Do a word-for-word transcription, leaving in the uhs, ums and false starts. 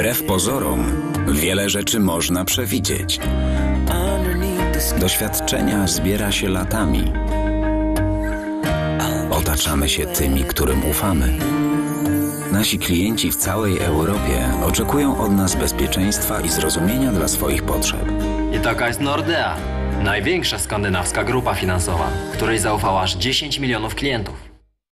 Wbrew pozorom, wiele rzeczy można przewidzieć. Doświadczenia zbiera się latami. Otaczamy się tymi, którym ufamy. Nasi klienci w całej Europie oczekują od nas bezpieczeństwa i zrozumienia dla swoich potrzeb. I taka jest Nordea, największa skandynawska grupa finansowa, której zaufała aż dziesięć milionów klientów.